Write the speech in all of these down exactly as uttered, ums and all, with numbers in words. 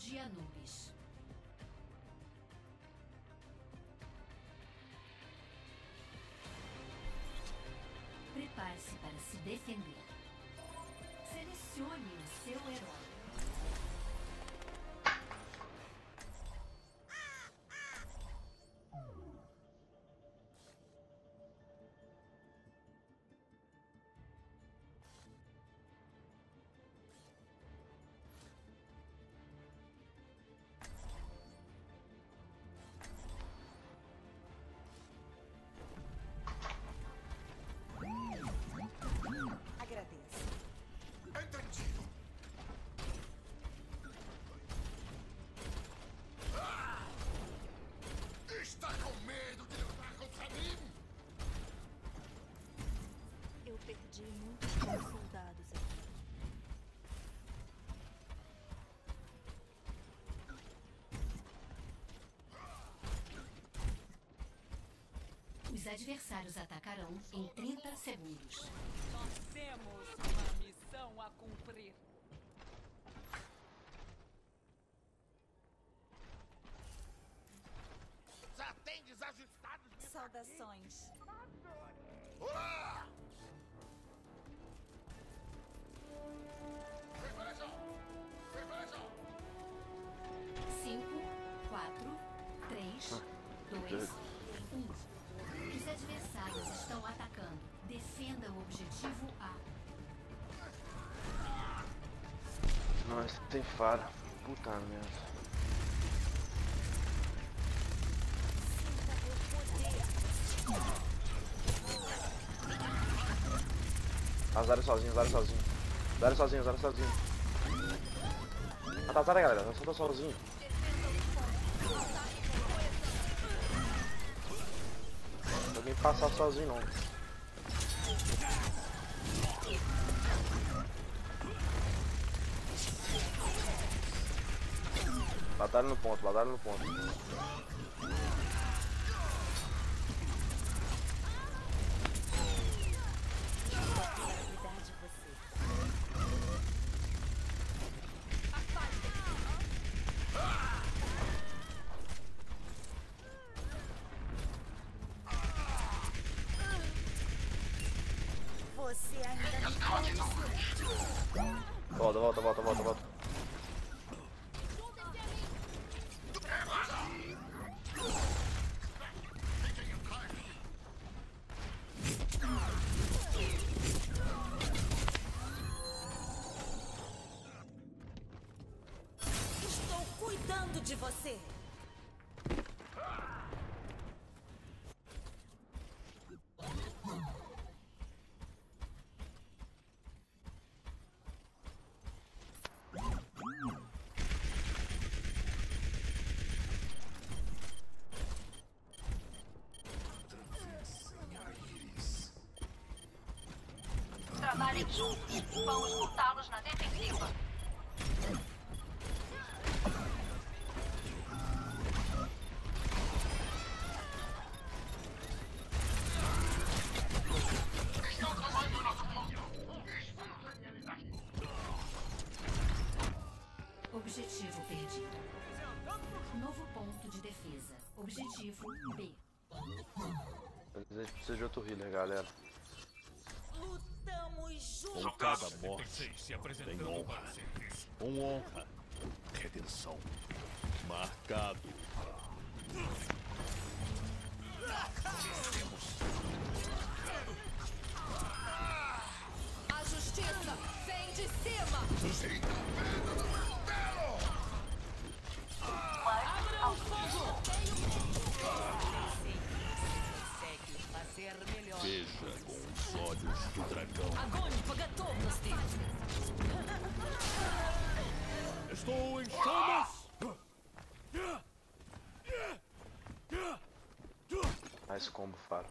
de Anubis. Prepare-se para se defender. Selecione o seu herói. Perdi muitos bons soldados aqui. Os adversários atacarão em trinta segundos. Nós temos uma missão a cumprir. Já tem desajustados nisso. Saudações. Uá! Preparação! Preparação! cinco, quatro, três, dois, um. Os adversários estão atacando. Defenda o objetivo A. Nossa, tem fara. Puta merda. Ah, Zara sozinho, Zara sozinho. Zara sozinho, Zara sozinho. Ah, tá, Zara, galera. Eu só tô sozinho. Não vou nem passar sozinho, não. Batalha no ponto, batalha no ponto. Você ainda não... Volta, volta, volta, volta, volta. Estou cuidando de você. Trabalhem juntos. Vamos botá-los na defensiva. Objetivo perdido. Novo ponto de defesa. Objetivo B. A gente precisa de outro healer, galera. Lutamos juntos. Com cada morte tem honra. Com honra, redenção. Marcado. A justiça vem de cima! Abra o fogo! Consegue fazer melhor. Veja com os olhos do dragão. Огонь по готовности! Estou em chamas! Mais combo, Faro.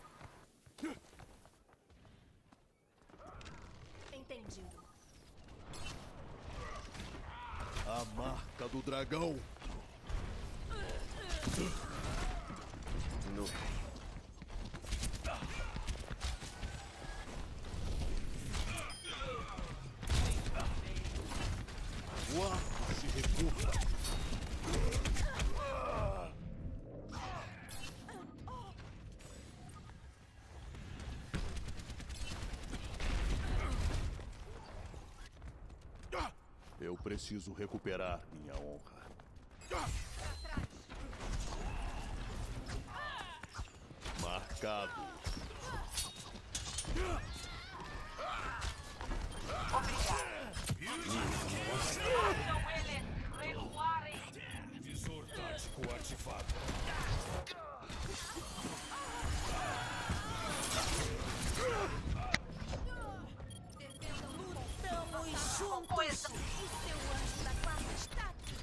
Entendido. A marca do dragão. No. O arco se recupera. Eu preciso recuperar minha honra. Marcado. Visor tático ativado. Lutamos juntos. O seu anjo da guarda está aqui.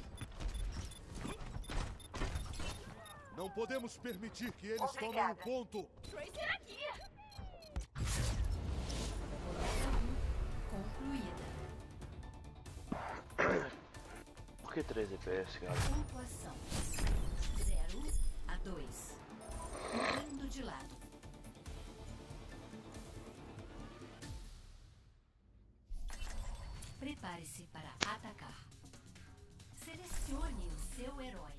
Não podemos permitir que eles tomem o ponto. Tracer aqui! Concluída. Por que três F P S, cara? Pontuação: zero a dois. Indo de lado. Prepare-se para atacar. Selecione o seu herói.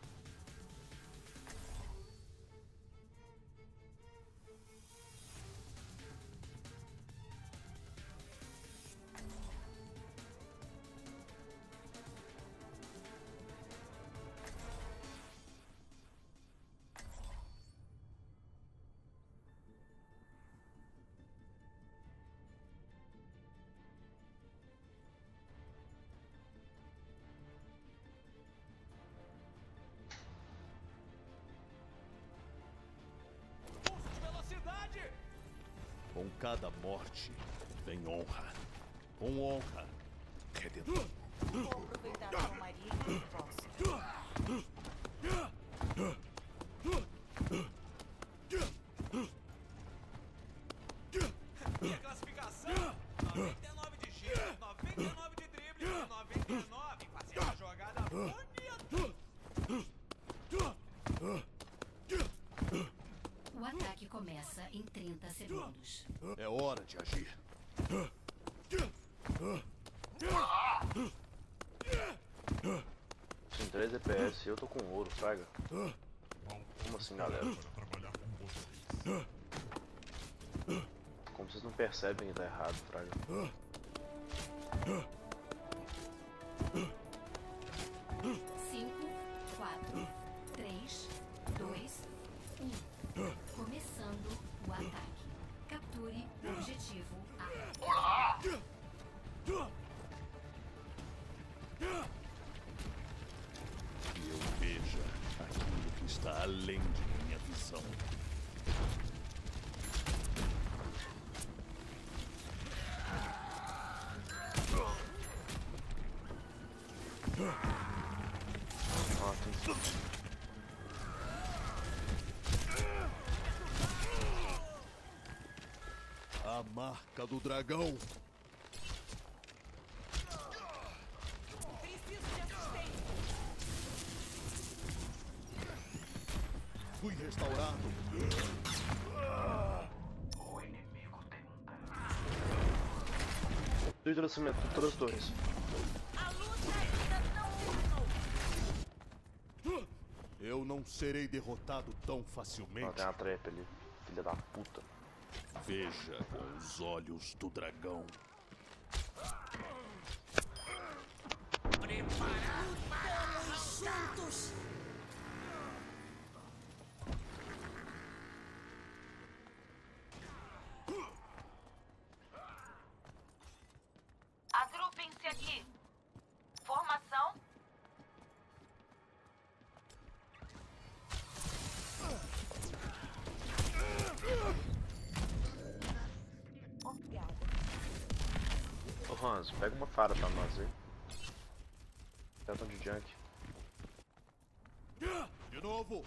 Pulso de velocidade! Com cada morte vem honra. Com honra, redentor. Vou aproveitar a calmaria e ir próximo. E a classificação? noventa e nove de giro, noventa e nove de drible e noventa e nove em fazer uma jogada bonita. O ataque começa em trinta segundos. É hora de agir. Em três F P S eu tô com ouro, fraga. Como assim, galera? Para trabalhar com vocês. Como vocês não percebem que tá errado, fraga? cinco, quatro, três, dois, um. Começando o ataque. Capture o objetivo A. Que eu veja aquilo que está além de minha visão. Ah, tem... A marca do dragão. Preciso de assistência. Fui restaurado. Dois lançamentos de todas as torres. A luta ainda não terminou. Eu não serei derrotado tão Ah, facilmente. tem uma trap ali. Filha da puta. Veja com os olhos do dragão. Lutamos juntos. Agrupem-se aqui. Formação. Obrigada. Ô Hans, pega uma fara pra nós aí. Tentam de junk. De novo.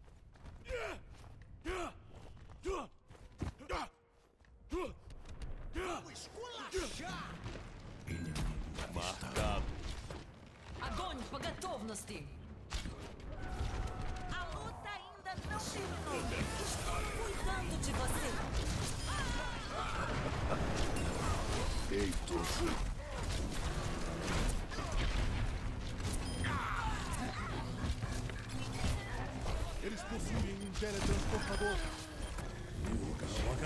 Marcado. Огонь по готовности. A luta ainda não terminou. Estou cuidando de você. Feito. Eles possuem um teletransportador.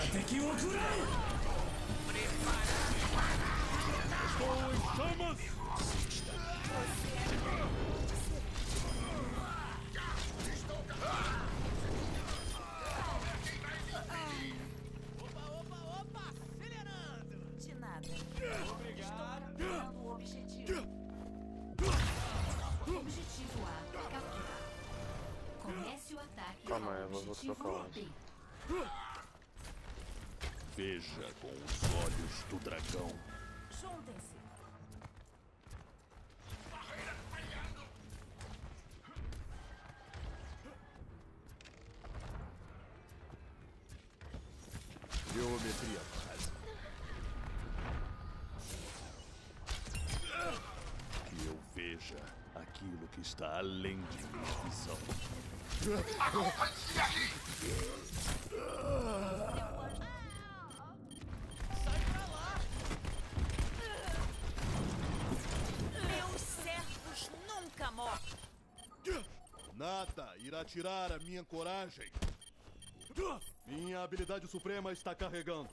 Estou em chamas! Opa, opa, opa! Acelerando! De nada. Obrigado! Capturando o objetivo. Objetivo A capturado. Comece o ataque Calma aí, ao eu vou- vou objetivo trocar o B. Veja com os olhos do dragão. Juntem-se. Geometria básica. Que eu veja aquilo que está além de minha visão. Sai pra lá! Meus servos nunca morrem. Nada irá tirar a minha coragem. Minha habilidade suprema está carregando.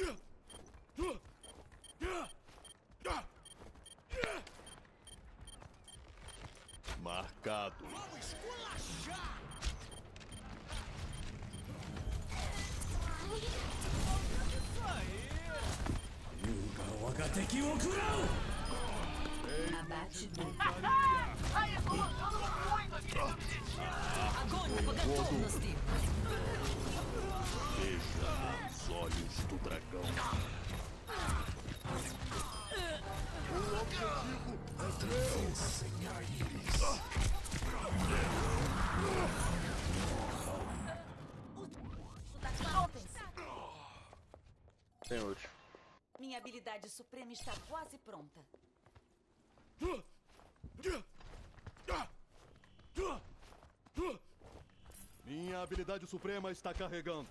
Marcado. Vamos esculachar! Isso aí! Abate B. A evolução muito aqui. Veja os olhos do dragão. Juntem-se. Tem último. Minha habilidade suprema está quase pronta. Minha habilidade suprema está carregando.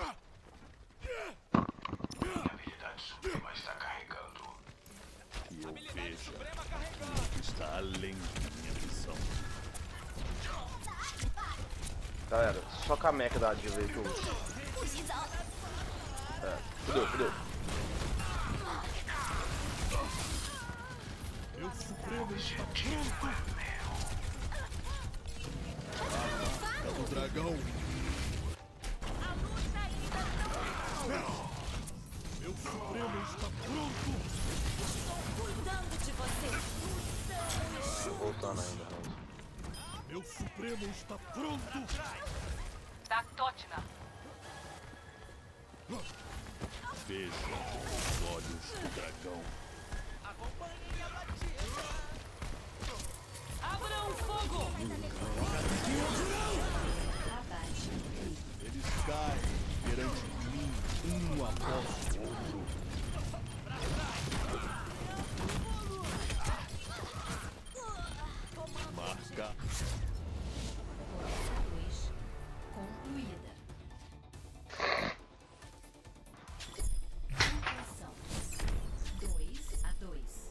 Habilidade suprema está carregando. Que eu Habilidade veja suprema carregando! o que está além de minha visão. Galera, só com a mecha da diva aí que eu uso. É, fudeu, fudeu. Meu supremo está pronto. A do dragão. A luta ainda não. Meu supremo está pronto. Estou cuidando de você. Voltando ainda, Rosa. Meu supremo está pronto. Dactótina. Veja com os olhos do dragão. Acompanhem a batida! Abram fogo! Abate B. Eles caem perante mim, um após o outro. Marca. Força dois concluída. Pontuação dois a dois.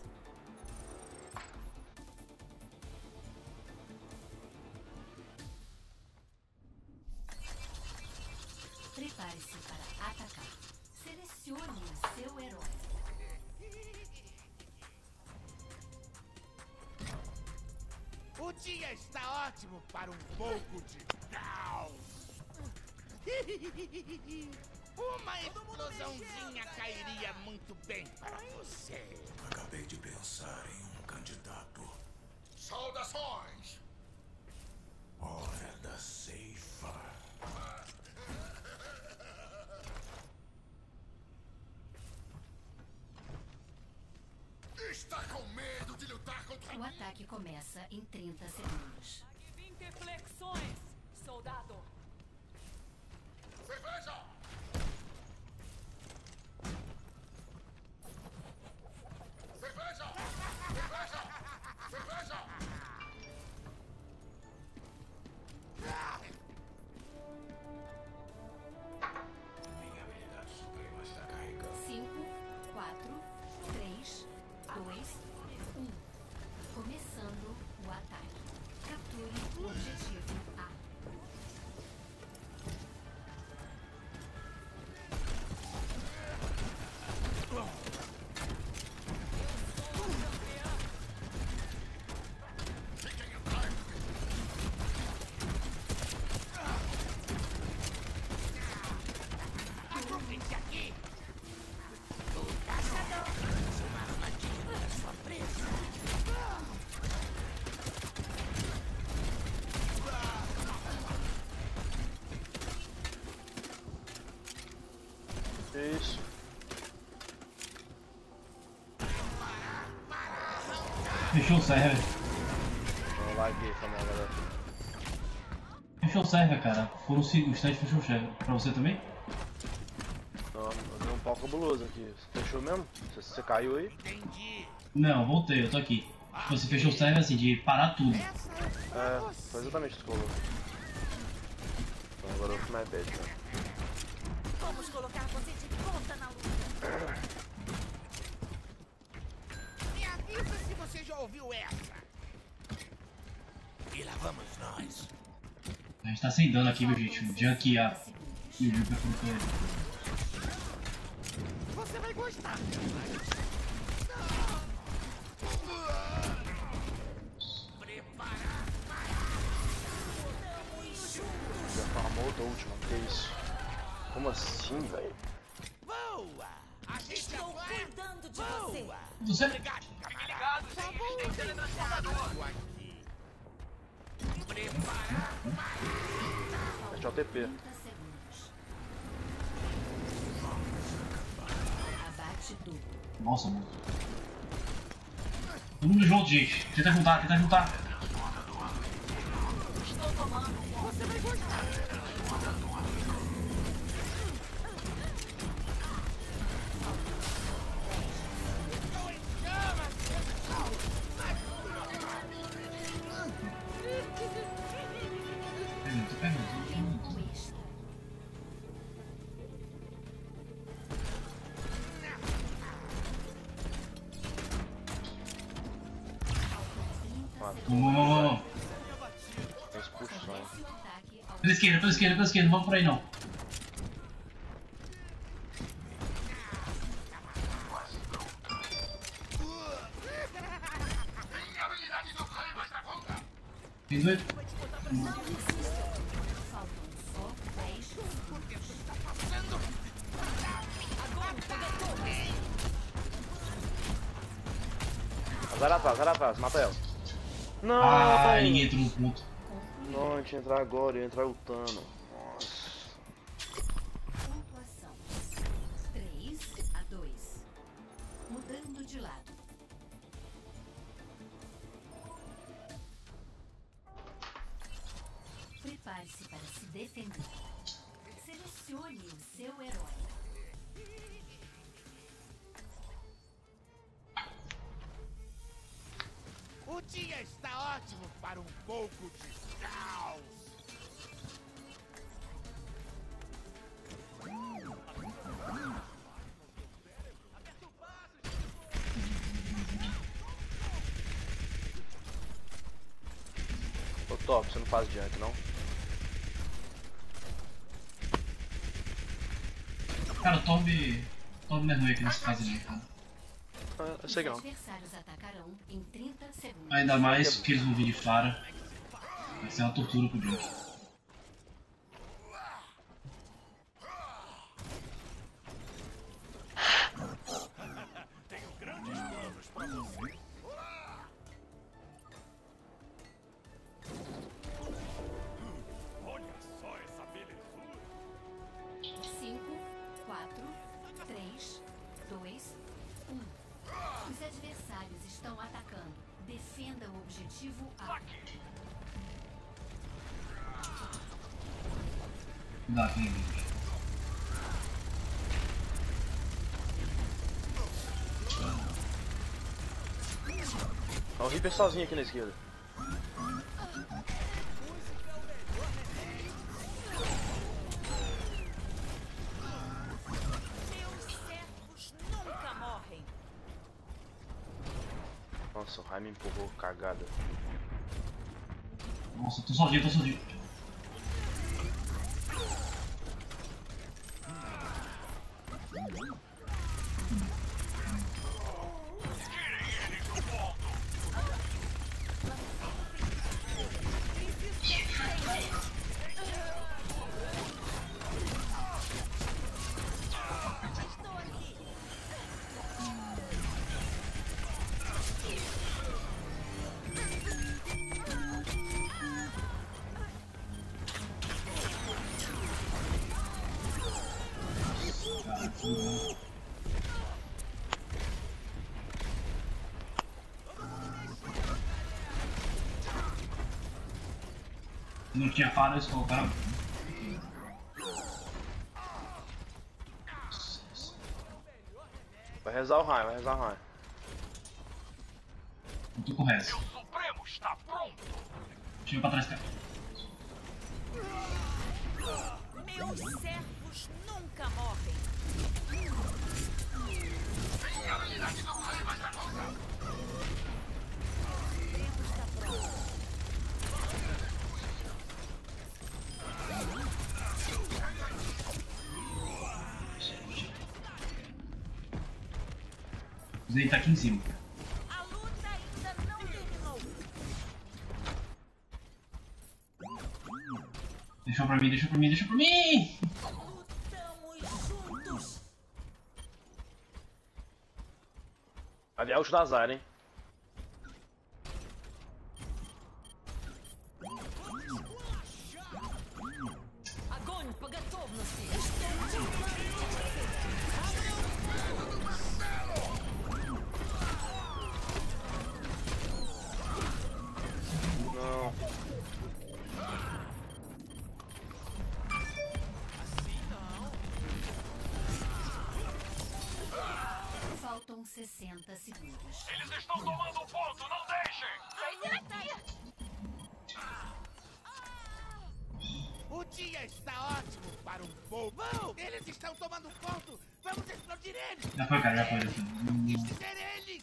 Prepare-se para atacar. Selecione o seu herói. O dia está ótimo para um pouco de caos. Uma explosãozinha cairia muito bem para você. Acabei de pensar em um candidato. Saudações! Hora da ceifa. Está com medo de lutar contra O ataque começa em trinta segundos. vinte flexões, soldado. cerveja? Cerveja! Cerveja! Cerveja! Minha habilidade suprema está carregando. cinco, quatro, três, dois, um. Começando o ataque. Capture o objetivo A. Fechou o server. Eu larguei, foi mal, galera. Fechou o server, cara. Foram os instantes, fechou o server. Pra você também? Não, eu dei um pau cabuloso aqui. Você fechou mesmo? Você, você caiu aí? Entendi. Não, voltei, eu tô aqui. Você fechou o server assim, de parar tudo. É, foi exatamente isso que rolou. Então agora eu fui mais bad, né? Vamos colocar você de volta na luta. Me avisa se você já ouviu essa. E lá vamos nós. A gente tá sem dano aqui, meu gente. O Junk e a... E o Junk foi ele. Você vai gostar. Já farmou outra última, que isso? Como assim, velho? Boa! A gente Estou vai. cuidando de você. Boa! Você... Fique ligado, gente. Tem teletransportador. Aqui. Mete o T P. trinta segundos. Abate duplo. Nossa, mano. Todo mundo junto, gente. Tenta juntar, tenta juntar. Estou tomando. Você vai gostar. Pega, tô pegando. Tempo extra. Mano, Vamos, vamos, vamos. tem esse push só, hein? Comece o ataque ao Pela esquerda, pela esquerda, pela esquerda. Não vamos por aí, não. Tem dois. faltam só dez segundos. Azar atrás, azar atrás, mata ela. Não! Ah, ninguém entrou no ponto. Não, a gente ia entrar agora, eu ia entrar lutando. Nossa. Pontuação três a dois. Mudando de lado. Prepare-se para se defender. Selecione o seu herói. O dia está ótimo para um pouco de caos. Ô top, você não faz junk, não? Cara, o Tomb... Tomb não é ruim aqui nesse caso ali, cara. Ah, eu sei que Os não. adversários atacarão em trinta segundos. Ainda mais que eles vão vir de fora. Vai ser uma tortura pro Junk. Tenho grandes planos para você. Olha só essa belezura. cinco, quatro, três, dois, um. Os adversários estão atacando. Defenda o objetivo A. Cuidado com ele. Ó, o Reaper sozinho aqui na esquerda. Meus servos nunca morrem. Nossa, o Rai me empurrou, cagada. Nossa, tô sozinho, tô sozinho. Estou aqui. Cara, que bom. Não tinha faro, eles colocaram. Vai rezar o raio, vai rezar o raio. Eu tô com o resto. O Supremo está pronto! Chega pra trás, cara. Meus servos nunca morrem. Minha habilidade não vai mais dar conta! O Zay tá aqui em cima. A luta ainda não terminou. Deixa pra mim, deixa pra mim, deixa pra mim! Lutamos juntos. Ali é o da Zyra, hein? Огонь по готовности! Não. Faltam sessenta segundos. Eles estão tomando o ponto, não deixem! O dia está ótimo para um fogo. Vão! Eles estão tomando ponto! Vamos explodir eles! Já foi, cara, já foi. Já foi. Dizer eles!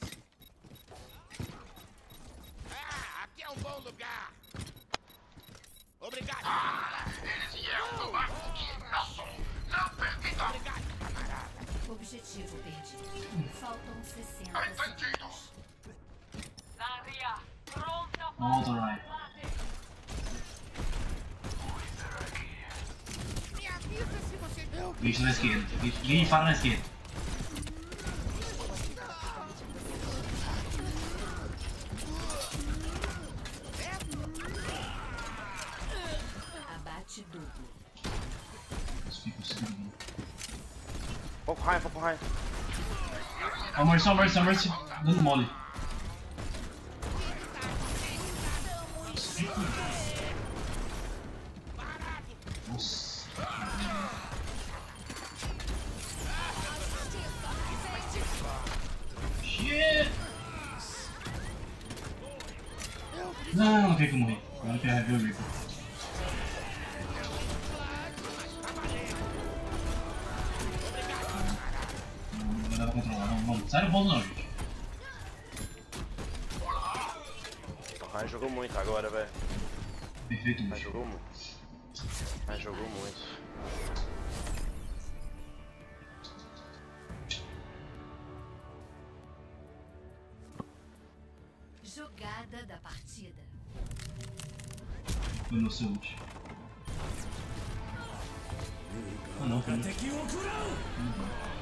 Ah, aqui é um bom lugar! Obrigado! Eles vieram tomar o que nosso! Não permitam! Obrigado, camarada! Objetivo perdido. Faltam sessenta Entendido! segundos. Zarya, pronta para Volta, o Ryan. combate! Me avisa se você deu! Bicho na esquerda. Bicho fala na esquerda. Abate duplo. Fica segurando. Vou com o raio, vou com o raio. Ó, Mercy, ó, Mercy, ó, Mercy. Dando mole. Nossa. Shit. Não, não tem que morrer. Agora que é ver o Reaper. Não dá pra controlar, não, não. Sai do bolo não, gente. O raio jogou muito agora, velho. Perfeito, O raio bicho. jogou muito. O raio jogou muito. Jogada da partida. Foi no seu ult. Ah não, foi no... Uhum.